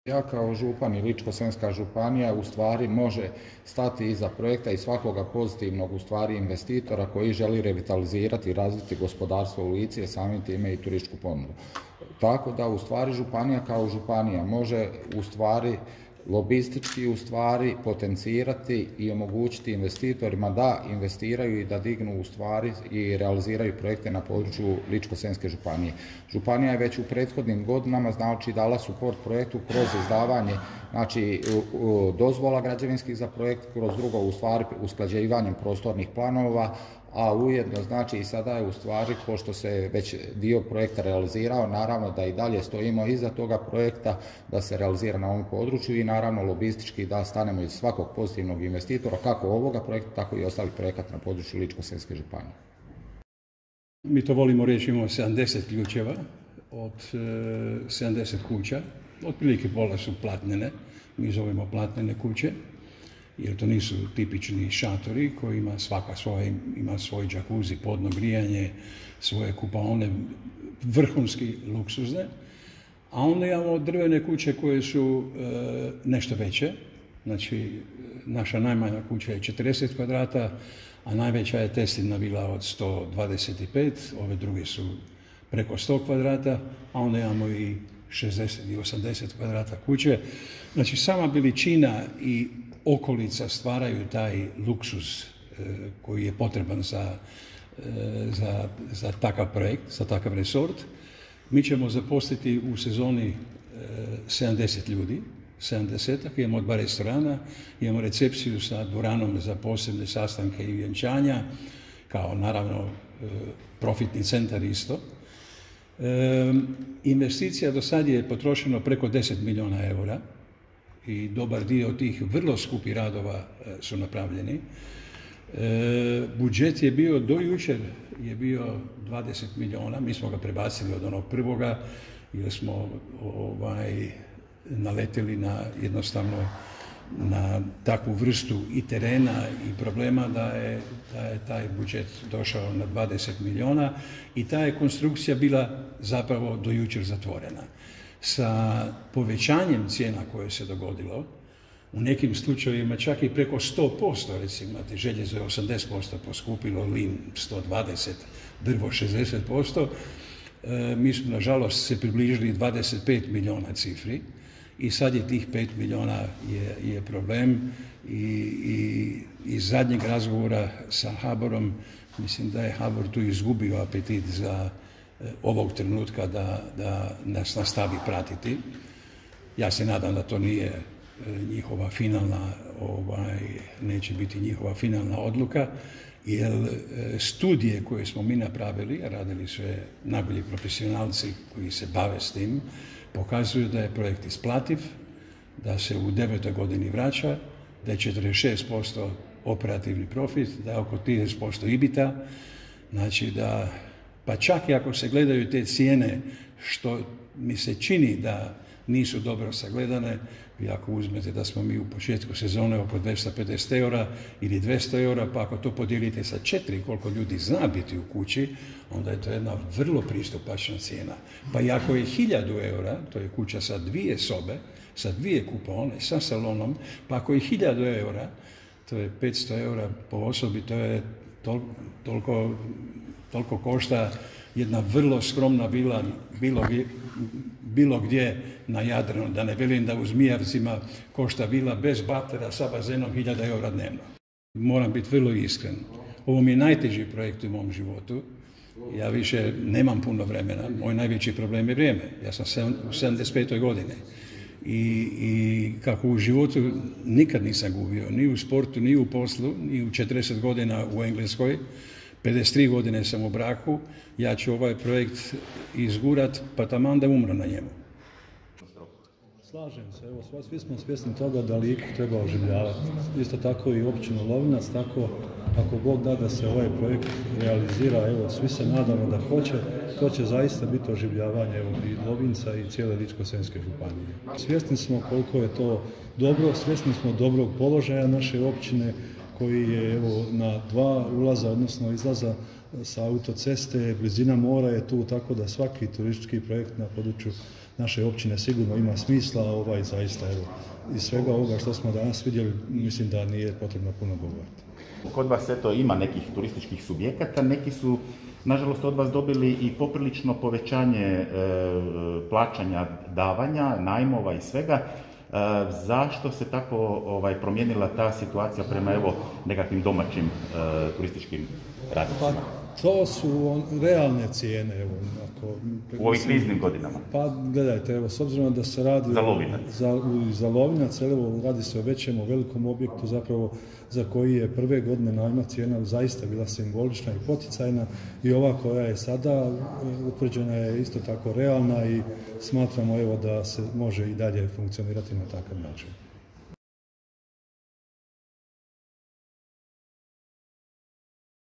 Ja kao župan i Ličko-senjska županija u stvari može stati iza projekta i svakoga pozitivnog u stvari investitora koji želi revitalizirati i razviti gospodarstvo u Lici, a samim time i turističku ponudu. Tako da u stvari županija kao županija može u stvari lobistički u stvari potencirati i omogućiti investitorima da investiraju i da dignu u stvari i realiziraju projekte na području Ličko-senjske županije. Županija je već u prethodnim godinama dala suport projektu kroz izdavanje dozvola građevinskih za projekt, kroz drugo u stvari usklađivanjem prostornih planova, a ujedno i sada je u stvari, pošto se već dio projekta realizirao, naravno da i dalje stojimo iza toga projekta da se realizira na ovom području i naravno lobistički da stanemo iz svakog pozitivnog investitora, kako ovoga projekta, tako i ostalih projekata na području Ličko-senjske županije. Mi to volimo reći, imamo 70 ključeva od 70 kuća, otprilike pola su platnene, mi zovemo platnene kuće, jer to nisu tipični šatori koji ima svoj džakuzi, podno grijanje, svoje kupaone, vrhunski luksuzne. A onda imamo drvene kuće koje su nešto veće. Znači, naša najmanja kuća je 40 kvadrata, a najveća je Teslina vila od 125, ove druge su preko 100 kvadrata, a onda imamo i 60 i 80 kvadrata kuće. Znači, sama veličina i okolica stvaraju taj luksuz koji je potreban za takav projekt, za takav resort. Mi ćemo zaposliti u sezoni 70 ljudi, 70-ak, imamo 2 restorana, imamo recepciju sa dvoranom za posebne sastanke i vjenčanja, kao naravno profitni centar isto. Investicija do sad je potrošeno preko 10 milijuna eura i dobar dio tih vrlo skupih radova su napravljeni. Budžet je bio do jučer 20 milijuna, mi smo ga prebacili od onog prvoga jer smo naletili jednostavno na takvu vrstu i terena i problema da je taj budžet došao na 20 milijuna i ta je konstrukcija bila zapravo do jučer zatvorena. Sa povećanjem cijena koje se dogodilo, u nekim slučajevima čak i preko 100%, recimo imate željezo je 80% poskupilo, lin 120%, drvo 60%, mi smo nažalost se približili 25 milijuna cifri i sad je tih 5 milijuna je problem i iz zadnjeg razgovora sa HBOR-om mislim da je HBOR tu izgubio apetit za ovog trenutka da nas nastavi pratiti. Ja se nadam da to nije njihova finalna, neće biti njihova finalna odluka, jer studije koje smo mi napravili, radili su je najbolji profesionalci koji se bave s tim, pokazuju da je projekt isplativ, da se u 9. godini vraća, da je 46% operativni profit, da je oko 30% ibita, znači da pa čak i ako se gledaju te cijene, što mi se čini da nisu dobro sagledane, vi ako uzmete da smo mi u početku sezone oko 250 eura ili 200 eura, pa ako to podijelite sa 4 koliko ljudi zna biti u kući, onda je to jedna vrlo pristupačna cijena. Pa i ako je 1000 eura, to je kuća sa 2 sobe, sa 2 kupaone, sa salonom, pa ako je 1000 eura, to je 500 eura po osobi, to je toliko košta jedna vrlo skromna vila bilo gdje na Jadranu, da ne velim da u Zmijavcima košta vila bez batera sa bazenom 1000 eura dnevno. Moram biti vrlo iskren. Ovo mi je najteži projekt u mom životu. Ja više nemam puno vremena. Moj najveći problem je vrijeme. Ja sam u 75. godine. I kako u životu nikad nisam gubio, ni u sportu, ni u poslu, ni u 40 godina u Engleskoj. 53 godine sam u braku, ja ću ovaj projekt izgurat, pa taman da umro na njemu. Slažem se, evo, svi smo svjesni toga da Liku treba oživljavati. Isto tako i općinu Lovinac, tako ako Bog da se ovaj projekt realizira, evo, svi se nadamo da hoće, to će zaista biti oživljavanje i Lovinca i cijele Ličko-senjske županije. Svjesni smo koliko je to dobro, svjesni smo dobrog položaja naše općine, koji je evo, na 2 ulaza, odnosno izlaza sa autoceste, blizina mora je tu, tako da svaki turistički projekt na području naše općine sigurno ima smisla, zaista evo, iz svega ovoga što smo danas vidjeli, mislim da nije potrebno puno govoriti. Kod vas ima nekih turističkih subjekata, neki su nažalost od vas dobili i poprilično povećanje plaćanja davanja, najmova i svega. Zašto se tako promijenila ta situacija prema nekakvim domaćim turističkim radnicima? To su realne cijene. U ovih kriznim godinama? Pa gledajte, s obzirom da se radi za Lovinac, radi se o velikom objektu zapravo za koji je prve godine najma cijena zaista bila simbolična i poticajna i ova koja je sada utvrđena je isto tako realna i smatramo da se može i dalje funkcionirati na takav način.